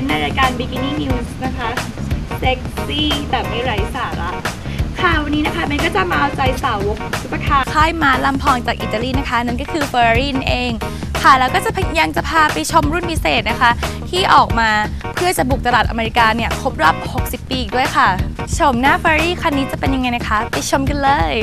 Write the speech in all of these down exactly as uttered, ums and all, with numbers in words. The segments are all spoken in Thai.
นต์ในรายการ Bikini News นะคะเซ็กซี่แต่ไม่ไร้สาระค่ะวันนี้นะคะเมย์ก็จะมาเอาใจสาวกซุปเปอร์คาร์ค่ายม้าลำพองจากอิตาลีนะคะนั่นก็คือ Ferrari นั่นเองค่ะแล้วก็จะยังจะพาไปชมรุ่นพิเศษนะคะที่ออกมาเพื่อจะบุกตลาดอเมริกาเนี่ยครบรอบหกสิบปีอีกด้วยค่ะชมหน้า Ferrari คันนี้จะเป็นยังไงนะคะไปชมกันเลย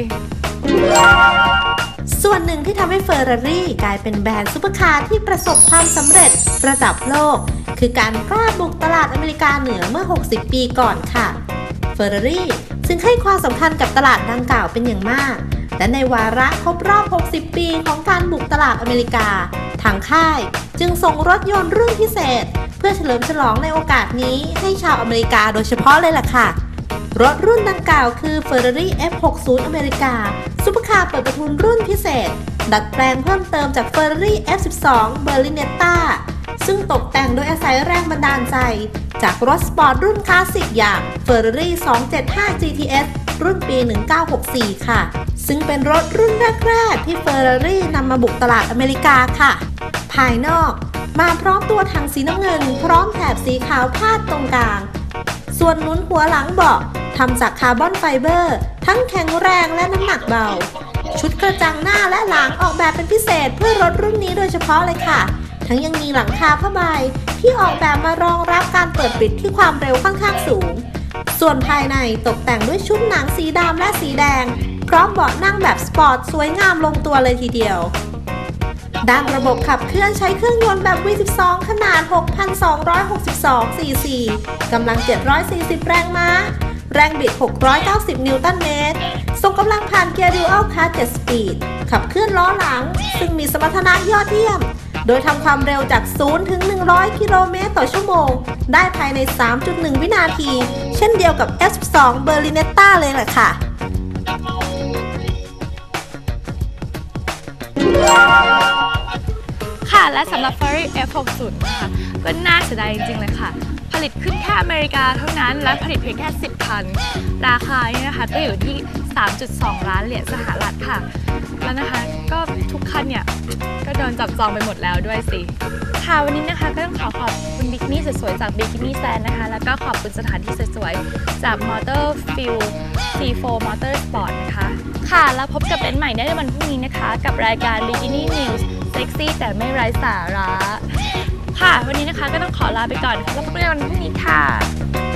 ส่วนหนึ่งที่ทำให้เฟอร์รารี่กลายเป็นแบรนด์ซุปเปอร์คาร์ที่ประสบความสำเร็จระดับโลกคือการกล้าบุกตลาดอเมริกาเหนือเมื่อหกสิบปีก่อนค่ะเฟอร์รารี่ซึ่งให้ความสำคัญกับตลาดดังกล่าวเป็นอย่างมากและในวาระครบรอบหกสิบปีของการบุกตลาดอเมริกาทางค่ายจึงส่งรถยนต์รุ่นพิเศษเพื่อเฉลิมฉลองในโอกาสนี้ให้ชาวอเมริกาโดยเฉพาะเลยล่ะค่ะรถรุ่นดังกล่าวคือ Ferrari เอฟ หกสิบ อเมริกาซุปเปอร์คาร์เปิดประทุนรุ่นพิเศษดัดแปลงเพิ่มเติมจาก Ferrari เอฟ สิบสอง Berlinetta ซึ่งตกแต่งโดยอาศัยแรงบันดาลใจจากรถสปอร์ตรุ่นคลาสสิกอย่าง Ferrari สองเจ็ดห้า จี ที เอส รุ่นปี หนึ่งเก้าหกสี่ ค่ะซึ่งเป็นรถรุ่นแรกๆที่ Ferrari นำมาบุกตลาดอเมริกาค่ะภายนอกมาพร้อมตัวถังสีน้ำเงินพร้อมแถบสีขาวพาดตรงกลางส่วนหนุนหัวหลังเบาะทำจากคาร์บอนไฟเบอร์ทั้งแข็งแรงและน้ำหนักเบาชุดกระจังหน้าและหลังออกแบบเป็นพิเศษเพื่อรถรุ่นนี้โดยเฉพาะเลยค่ะทั้งยังมีหลังคาผ้าใบที่ออกแบบมารองรับการเปิดปิดที่ความเร็วค่อนข้างสูงส่วนภายในตกแต่งด้วยชุดหนังสีดำและสีแดงพร้อมเบาะนั่งแบบสปอร์ตสวยงามลงตัวเลยทีเดียวด้านระบบขับเคลื่อนใช้เครื่องยนต์แบบ วี สิบสอง ขนาด หกพันสองร้อยหกสิบสอง ซี ซี กำลัง เจ็ดร้อยสี่สิบ แรงม้าแรงบิด หกร้อยเก้าสิบ นิวตันเมตรส่งกำลังผ่านเกียร์ดิวอัลคลัตช์เจ็ดสปีดขับเคลื่อนล้อหลังซึ่งมีสมรรถนะยอดเยี่ยมโดยทำความเร็วจาก ศูนย์ ถึง หนึ่งร้อย กิโลเมตรต่อชั่วโมงได้ภายใน สามจุดหนึ่ง วินาทีเช่นเดียวกับ เอฟ สิบสอง Berlinetta เลยแหละค่ะค่ะและสำหรับ Ferrari เอฟ หกสิบ นะคะก็น่าเสียดายจริงๆเลยค่ะผลิตขึ้นแค่อเมริกาเท่านั้นและผลิตเพียงแค่สิบคันราคาเนี่ยนะคะก็อยู่ที่ สามจุดสอง ล้านเหรียญสหรัฐค่ะแล้วนะคะก็ทุกคันเนี่ยก็โดนจับจองไปหมดแล้วด้วยสิค่ะวันนี้นะคะก็ต้องขอขอบคุณบิกินี่สวยๆจาก Bikini Stand นะคะแล้วก็ขอบคุณสถานที่สวยๆจาก Motor Fuel ซี โฟร์ Motor Sport นะคะค่ะแล้วพบกับเบนใหม่ในวันพรุ่งนี้นะคะกับรายการ Bikini News เซ็กซี่แต่ไม่ไร้สาระค่ะวันนี้นะคะก็ต้องขอลาไปก่อนแล้วพบกันวันพรุ่งนี้ค่ะ